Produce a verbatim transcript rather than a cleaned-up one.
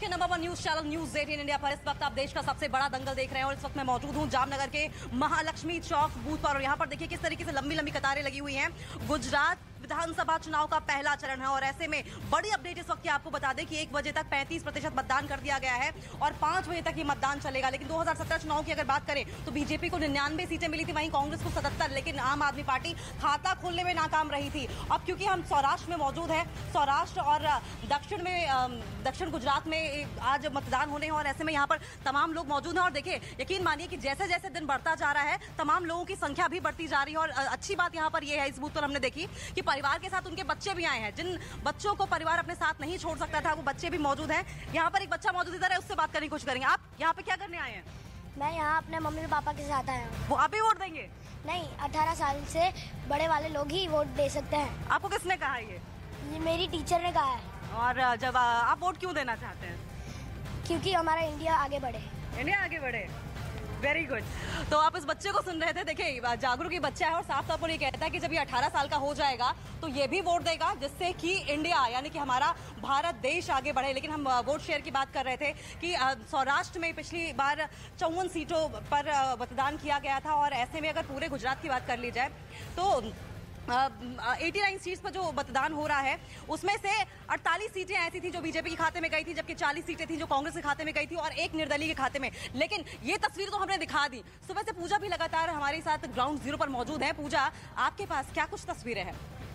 के number one news channel news eighteen India पर इस वक्त आप देश का सबसे बड़ा दंगल देख रहे हैं और इस वक्त मैं मौजूद हूं जामनगर के महालक्ष्मी चौक बूथ पर और यहां पर देखिए किस तरीके से लंबी लंबी कतारें लगी हुई हैं। गुजरात विधानसभा चुनाव का पहला चरण है और ऐसे में बड़ी अपडेट इस वक्त की आपको बता दें कि एक बजे तक पैंतीस प्रतिशत मतदान कर दिया गया है और पांच बजे तक ये मतदान चलेगा। लेकिन दो हज़ार सत्रह चुनाव की अगर बात करें तो बीजेपी को निन्यानवे सीटें मिली थी, वहीं कांग्रेस को सतहत्तर, लेकिन आम आदमी पार्टी खाता खोलने में नाकाम रही थी। अब क्योंकि हम सौराष्ट्र में मौजूद है, सौराष्ट्र और दक्षिण में दक्षिण गुजरात में आज मतदान होने हैं और ऐसे में यहाँ पर तमाम लोग मौजूद हैं और देखिए यकीन मानिए कि जैसे जैसे दिन बढ़ता जा रहा है तमाम लोगों की संख्या भी बढ़ती जा रही है। और अच्छी बात यहाँ पर यह है, इस बूथ पर हमने देखी कि परिवार के साथ उनके बच्चे भी आए हैं। जिन बच्चों को परिवार अपने साथ नहीं छोड़ सकता था वो बच्चे भी मौजूद हैं। यहाँ पर एक बच्चा मौजूद इधर है, उससे बात करने की कोशिश करेंगे। आप यहाँ पे क्या करने आए हैं? मैं यहाँ अपने मम्मी पापा के साथ आया हूँ। वो आप भी वोट देंगे? नहीं, अठारह साल से बड़े वाले लोग ही वोट दे सकते हैं। आपको किसने कहा ये? ये मेरी टीचर ने कहा है। और जब आप वोट क्यों देना चाहते हैं? क्योंकि हमारा इंडिया आगे बढ़े। इंडिया आगे बढ़े, वेरी गुड। तो आप इस बच्चे को सुन रहे थे, देखिए जागरूक ही बच्चा है और साफ तौर पर ये कहता है कि जब ये अठारह साल का हो जाएगा तो ये भी वोट देगा जिससे कि इंडिया यानी कि हमारा भारत देश आगे बढ़े। लेकिन हम वोट शेयर की बात कर रहे थे कि सौराष्ट्र में पिछली बार चौवन सीटों पर मतदान किया गया था और ऐसे में अगर पूरे गुजरात की बात कर ली जाए तो नवासी सीट्स पर जो मतदान हो रहा है उसमें से अड़तालीस सीटें ऐसी थी जो बीजेपी के खाते में गई थी, जबकि चालीस सीटें थी जो कांग्रेस के खाते में गई थी और एक निर्दलीय के खाते में। लेकिन ये तस्वीर तो हमने दिखा दी। सुबह से पूजा भी लगातार हमारे साथ ग्राउंड जीरो पर मौजूद है। पूजा, आपके पास क्या कुछ तस्वीरें हैं?